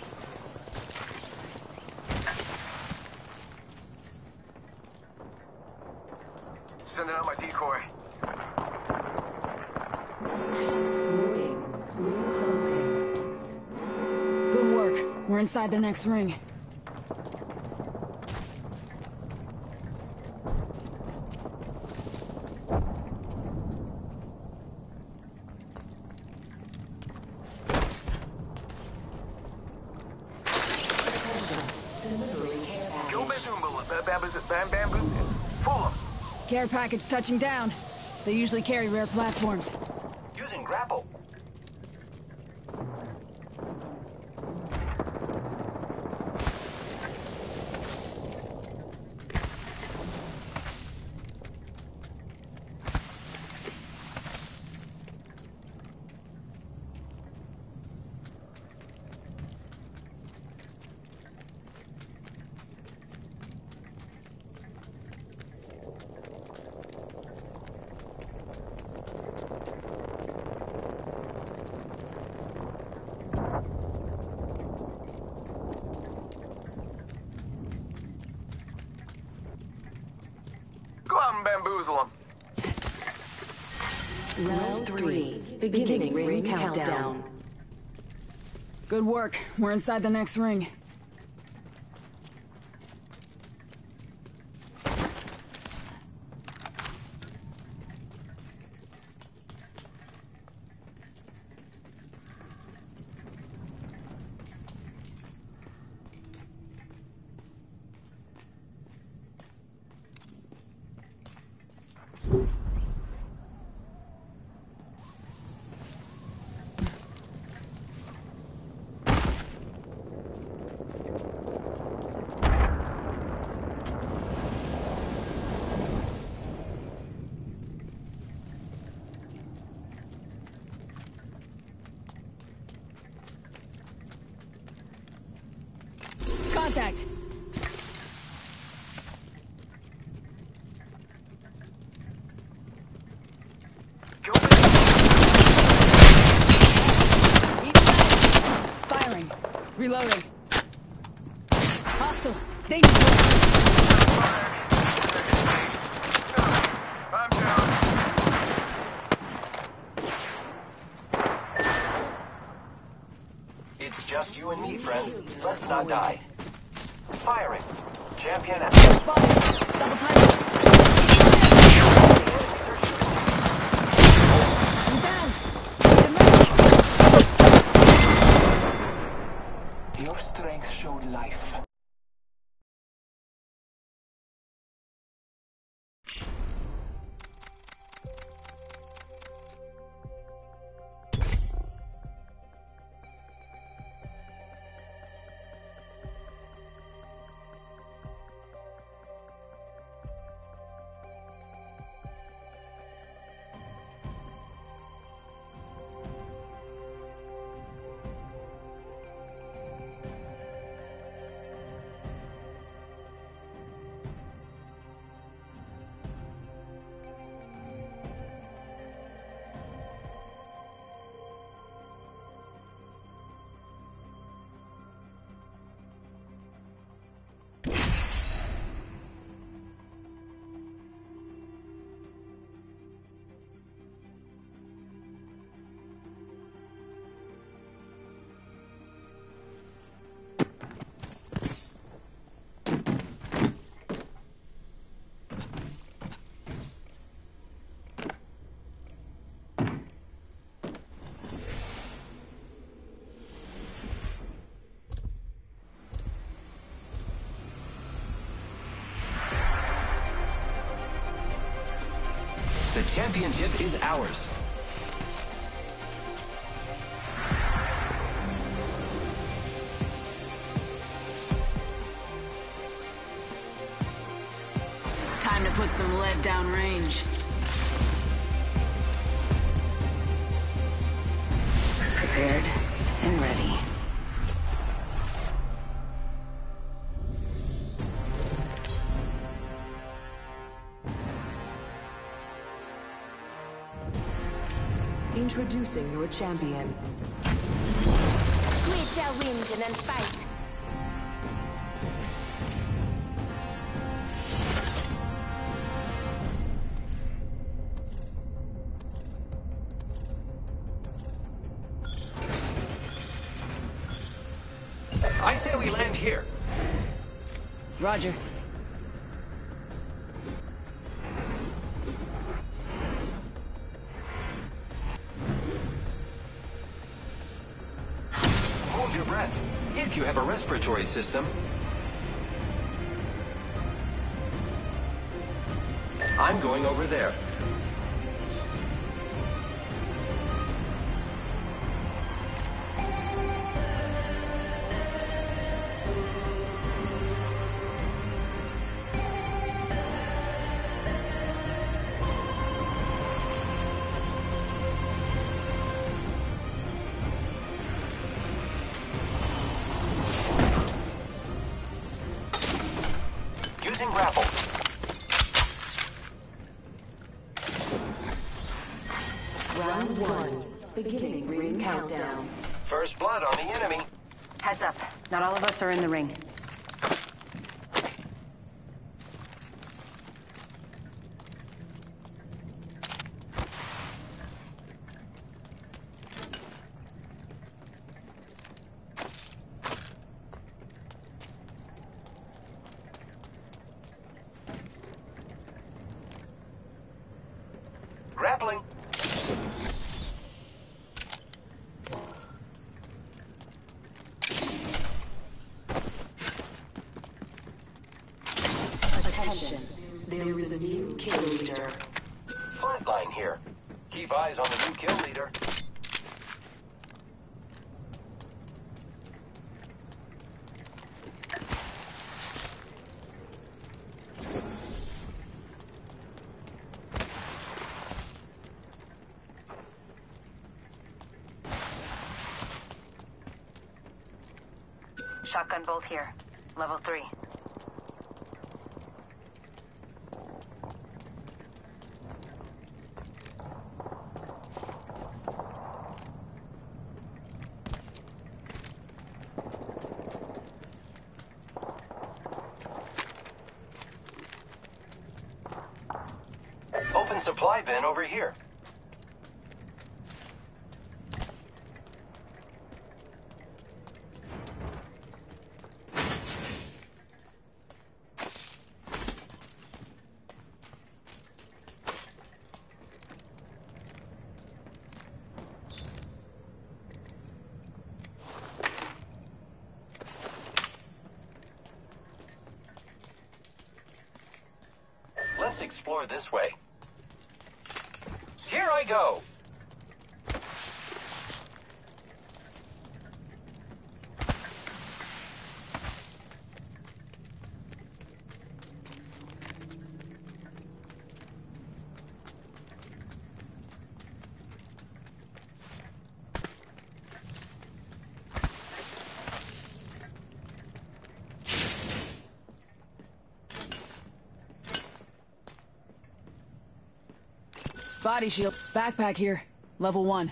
Sending out my decoy. Ring. Closing. Good work. We're inside the next ring. Delivering care package. Bamboo. Fool 'em. Care package touching down. They usually carry rare platforms. Using grapple. Go out and bamboozle them. Round 3. Beginning ring countdown. Good work. We're inside the next ring. Contact! Firing. Reloading. Hostile. Danger zone. I'm down. It's just you and me, friend. Let's not die. Firing. Champion out. Spotted. Double time. I'm down. Your strength showed life. championship is ours. Time to put some lead down range. Prepared and ready. Introducing your champion. Quit your whinging and fight. I say we land here. Roger. Hold your breath, if you have a respiratory system. I'm going over there. Using grapple. Round 1. Beginning ring countdown. First blood on the enemy. Heads up. Not all of us are in the ring. Grappling. Attention. There is a new kill leader. Flatline here. Keep eyes on the new kill leader. Shotgun bolt here. Level 3. Open supply bin over here. Let's explore this way. Here I go! Body shield. Backpack here. Level 1.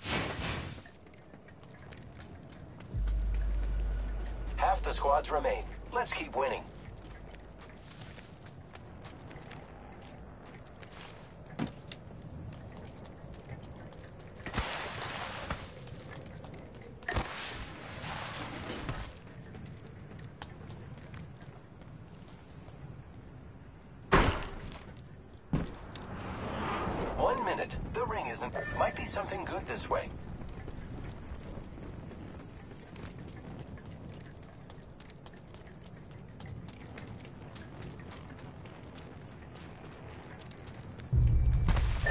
Half the squads remain. Let's keep winning. The ring isn't. Might be something good this way.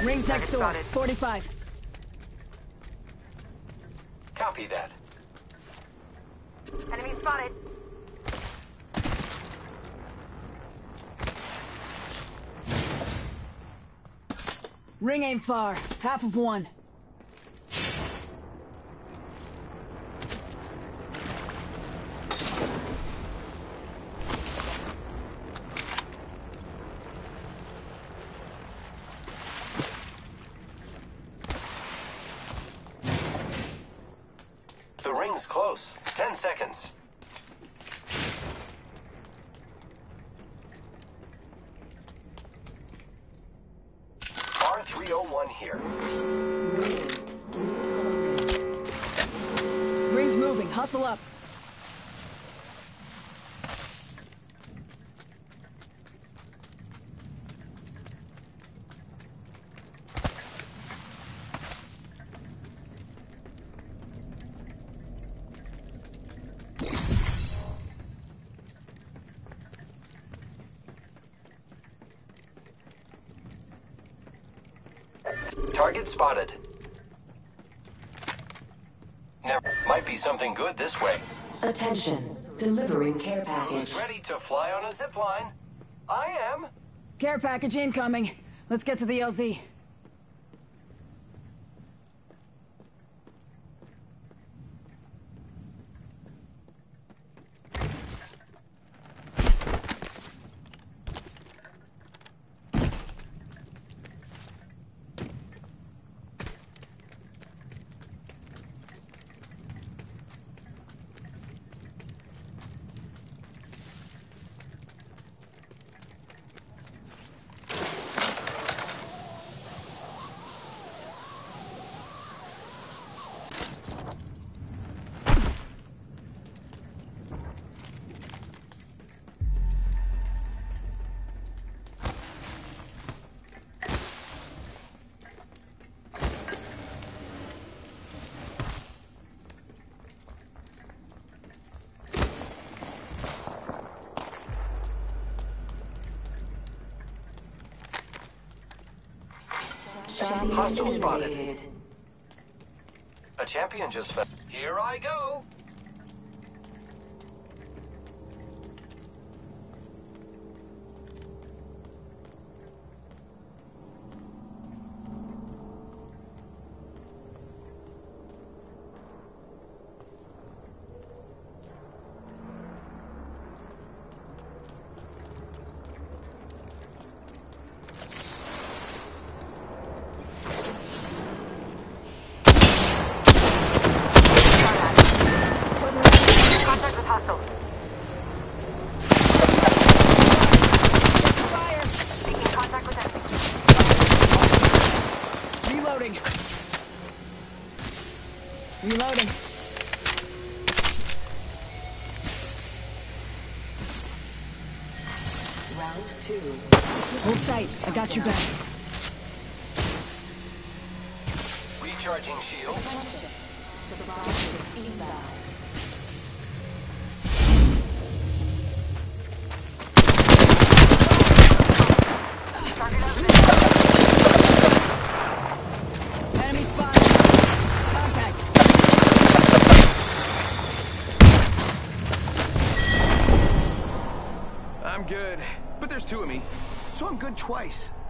Rings next door. spotted. 45. Copy that. Enemy spotted. Ring ain't far. Half of one. The ring's close. 10 seconds. R301 here. Ring's moving. Hustle up. Target spotted. Never. Might be something good this way. Attention. Delivering care package. Who's ready to fly on a zip line? I am. Care package incoming. Let's get to the LZ. Hostile spotted. A champion just fell. Here I go. Contact with hostile. Fire! Making contact with enemy. Reloading. Reloading. Round 2. Hold tight. I got your back. Recharging shields. Surprise inbound. Enemy spotted. Contact. I'm good, but there's two of me, so I'm good twice.